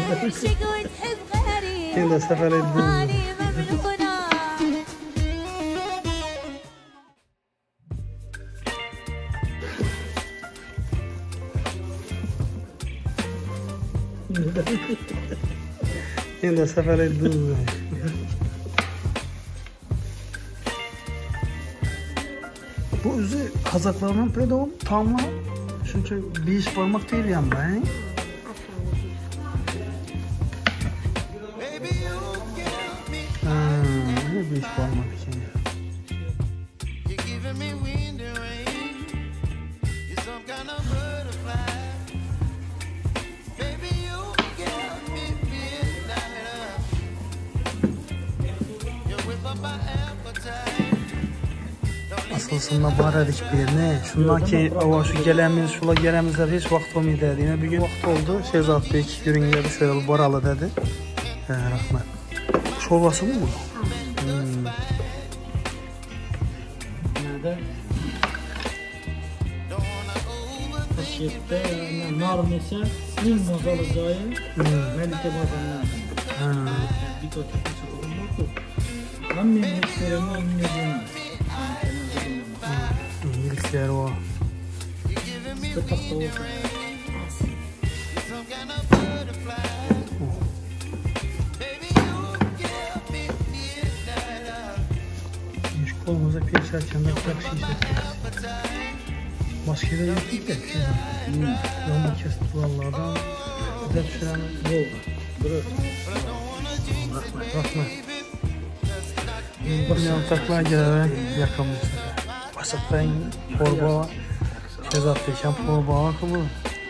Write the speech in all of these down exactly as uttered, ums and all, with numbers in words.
Şimdi sefer edeyim. Şimdi sefer edeyim. Bu özü Kazaklarının pedon tamla. Çünkü bir iş parmak değil yani ben. Ne bir iş parmak için. Aslında baradik bir ne? Şundan ki o şu gelemiz, şula gelemizler hiç vakit olmuyor dedi. Yine bir gün vakit oldu. Şehzat Bey yürün geldi şöyle bir baralı dedi. He, rahmet. Çorbası mı bu? Hmm. Nerede? Paşette yani nar mesela en mazalıcağı Melike Bazanlar. Bir toçuk çıkıldı mı? Ben benim ekserimi anlayacağım. İngilizler o. Sıkıntı oldu. Kolumuza piyasarken de yakışıyacak. Maskede yok değil de. Yolma kesti vallahi adam. Güzel pişiren oldu. Bırak. Rahmet. Rahmet. Yantaklar gelene yakamıyor. Basıklayın porba var. Şehzat Beyken porba var kılı.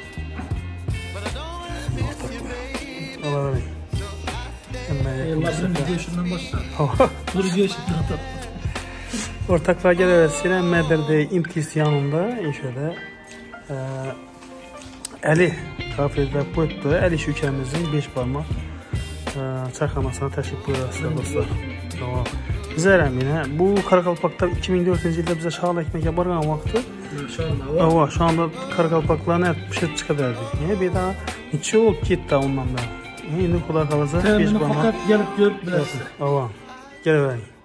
Allah razı Allah'ın videosundan başlar. Dur videosundan da. Ortaklar geleversiyle Medir'de imtis yanında şöyle e, Əli kafede koydu. Əli şükemizin beş parmak e, çayxanasına təşrif buyurasınız dostlar. Tamam. Bizə yine bu Karakalpak'ta iki bin dördüncü yılda bize şahal ekmek yaparken vakti. Şu anda var. Şu anda Karakalpaklarına bir şey çıkardı. Niye bir daha hiç olup gitti ondan da. Şimdi kulak alacak beş parmak. Fakat gelip görüp bilersin. Tamam. Gel ver.